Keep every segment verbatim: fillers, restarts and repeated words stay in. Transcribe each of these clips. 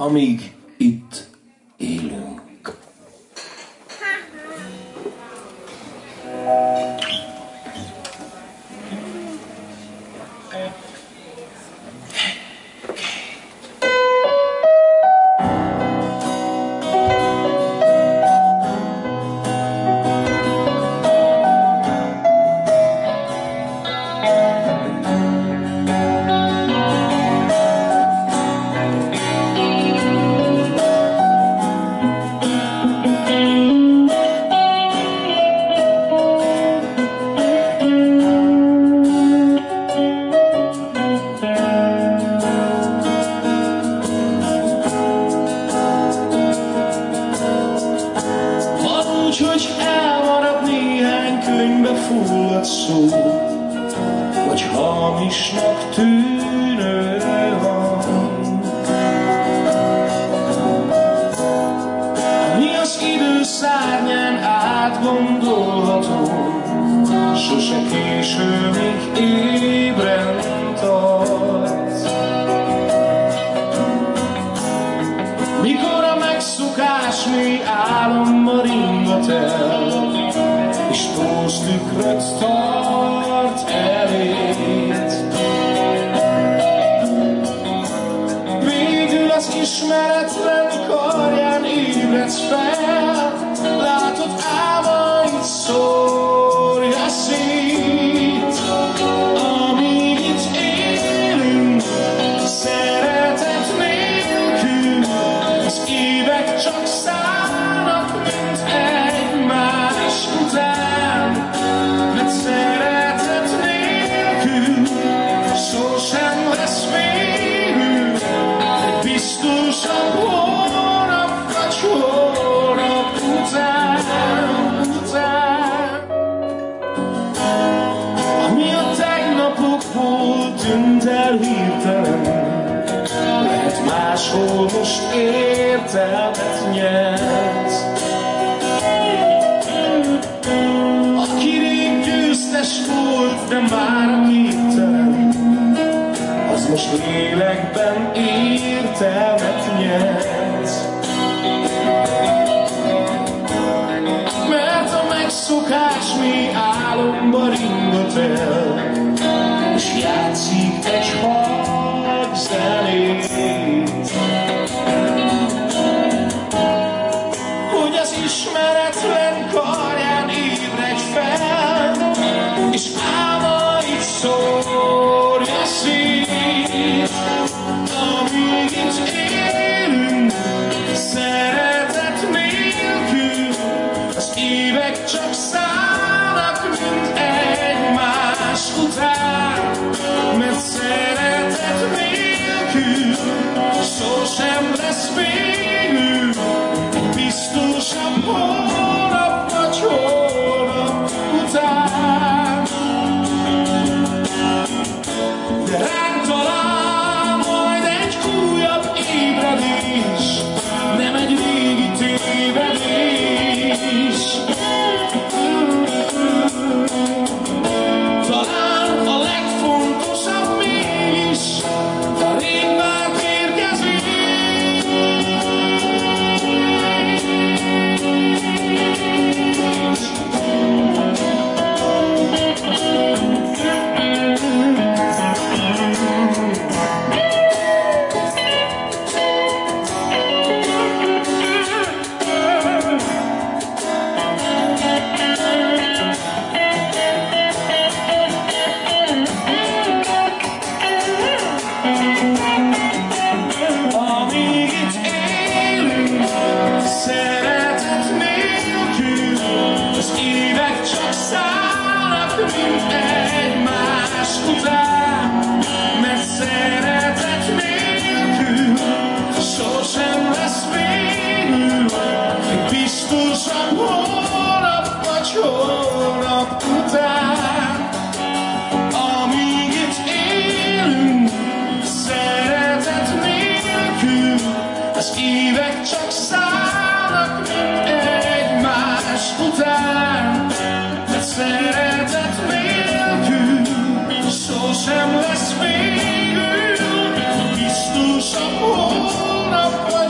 amíg itt élünk. Hogy elmarad néhány könyvbe fulladt szó, vagy hamisnak tűnő hang, ami az idő szárnyán átgondolható, sose késő, míg ébren tart. Mikor a megszokás mély álomba ringat el, és tóz tükröt tart elét, végül az ismeretlen karján ébredsz fel, látod álmaid szórja szét. Amíg itt élünk, szeretet nélkül, az évek csak szállnak, mint egymás után, mert szeretet nélkül sosem lesz végül egy biztosabb hónap vagy hónap után, után. Ami a tegnapokból tűnt el hirtelen, lehet máshol most értelmet nyert. Aki rég győztes volt, de már képtelen, az most lélekben értelmet nyert. Mert a megszokás mély álomba ringat el, és játszik egy halk zenét, hogy az ismeretlen karján ébredj fel, és álmaid szórja szét. Amíg itt élünk, szeretet nélkül, az évek csak szállnak, mint egymás után, mert szeretet nélkül sosem lesz végül egy biztosabb hónap vagy hónap után. De ránk talál majd egy újabb ébredés, nem egy régi tévedés. Talán a legfontosabb mégis a rég már érkezik. Amíg itt élünk, szeretet nélkül, az évek csak szállnak, mint egymás után, mert szeretet nélkül sosem lesz végül egy biztosabb hónap vagy hónap után. Amíg itt élünk, szeretet nélkül, az évek csak szállnak, mint egymás után, mert szeretet nélkül sosem lesz végül biztosabb hónap.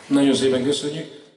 Nagyon szépen köszönjük.